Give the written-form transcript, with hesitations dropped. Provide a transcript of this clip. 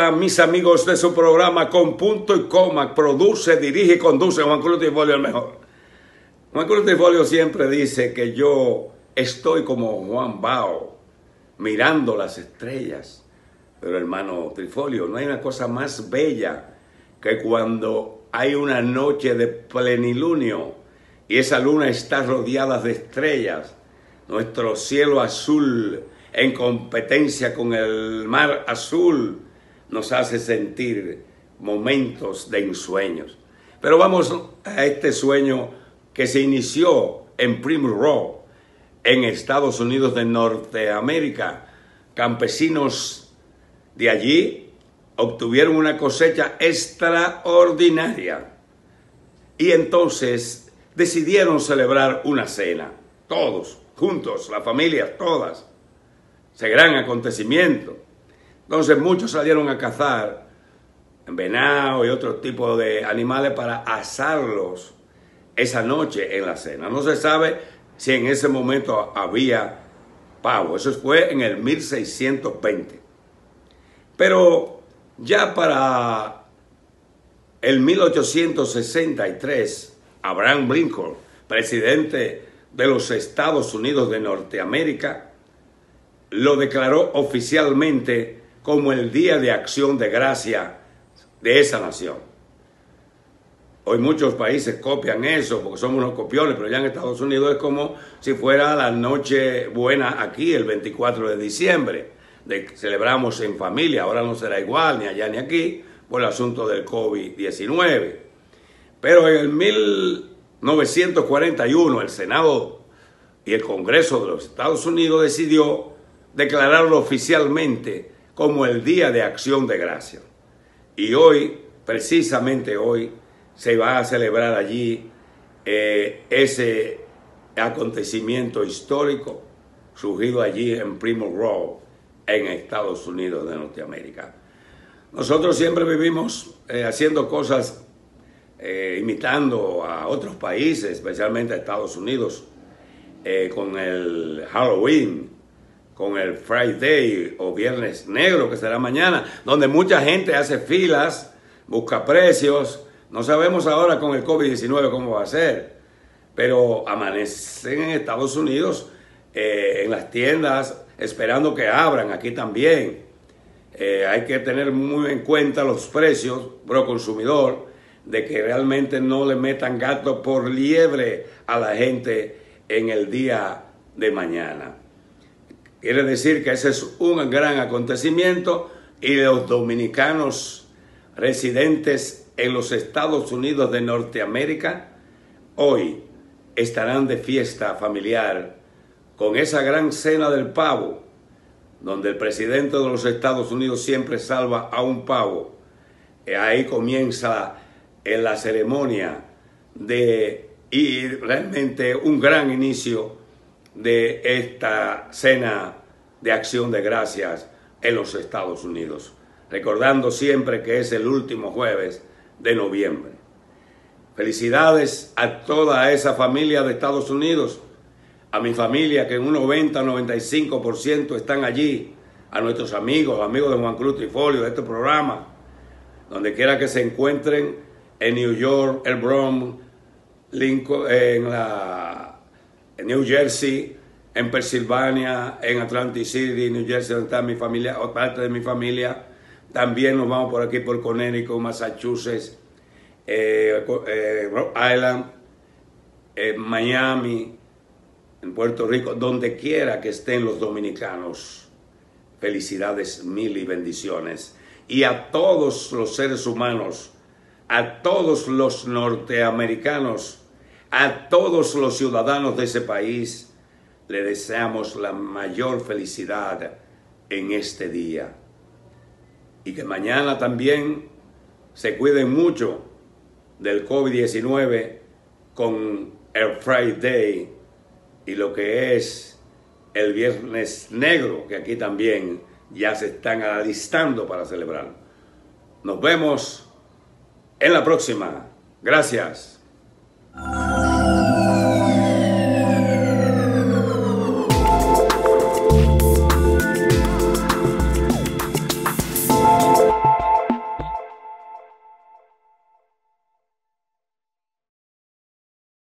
para mis amigos de su programa Con Punto y Coma. Produce, dirige y conduce Juan Cruz Trifolio el mejor. Juan Cruz Trifolio siempre dice que yo estoy como Juan Bao, mirando las estrellas. Pero hermano Trifolio, no hay una cosa más bella que cuando hay una noche de plenilunio y esa luna está rodeada de estrellas, nuestro cielo azul en competencia con el mar azul nos hace sentir momentos de ensueños. Pero vamos a este sueño que se inició en Plymouth Rock, en Estados Unidos de Norteamérica. Campesinos de allí obtuvieron una cosecha extraordinaria y entonces decidieron celebrar una cena, todos juntos, la familia, todas. Ese gran acontecimiento. Entonces muchos salieron a cazar venado y otro tipo de animales para asarlos esa noche en la cena. No se sabe si en ese momento había pavo. Eso fue en el 1620. Pero ya para el 1863, Abraham Lincoln, presidente de los Estados Unidos de Norteamérica, lo declaró oficialmente como el Día de Acción de Gracia de esa nación. Hoy muchos países copian eso porque somos unos copiones, pero ya en Estados Unidos es como si fuera la noche buena aquí, el 24 de diciembre. Celebramos en familia, ahora no será igual ni allá ni aquí por el asunto del COVID-19. Pero en el 1941 el Senado y el Congreso de los Estados Unidos decidió declararlo oficialmente como el Día de Acción de Gracias. Y hoy, precisamente hoy, se va a celebrar allí ese acontecimiento histórico surgido allí en Plymouth Rock, en Estados Unidos de Norteamérica. Nosotros siempre vivimos haciendo cosas, imitando a otros países, especialmente a Estados Unidos, con el Halloween, con el Friday o Viernes Negro, que será mañana, donde mucha gente hace filas, busca precios. No sabemos ahora con el COVID-19 cómo va a ser, pero amanecen en Estados Unidos, en las tiendas, esperando que abran, aquí también. Hay que tener muy en cuenta los precios, pro consumidor, de que realmente no le metan gato por liebre a la gente en el día de mañana. Quiere decir que ese es un gran acontecimiento y los dominicanos residentes en los Estados Unidos de Norteamérica hoy estarán de fiesta familiar con esa gran cena del pavo, donde el presidente de los Estados Unidos siempre salva a un pavo. Ahí comienza la ceremonia y realmente un gran inicio de esta cena de acción de gracias en los Estados Unidos, recordando siempre que es el último jueves de noviembre. Felicidades a toda esa familia de Estados Unidos, a mi familia que en un 90-95% están allí, a nuestros amigos de Juan Cruz Trifolio, de este programa, donde quiera que se encuentren, en New York, el Bronx, Lincoln, en New Jersey, en Pensilvania, en Atlantic City, New Jersey, donde está mi familia, o parte de mi familia. También nos vamos por aquí, por Connecticut, Massachusetts, Rhode Island, Miami, en Puerto Rico, donde quiera que estén los dominicanos. Felicidades mil y bendiciones. Y a todos los seres humanos, a todos los norteamericanos, a todos los ciudadanos de ese país, le deseamos la mayor felicidad en este día. Y que mañana también se cuiden mucho del COVID-19 con el Friday y lo que es el Viernes Negro, que aquí también ya se están alistando para celebrar. Nos vemos en la próxima. Gracias.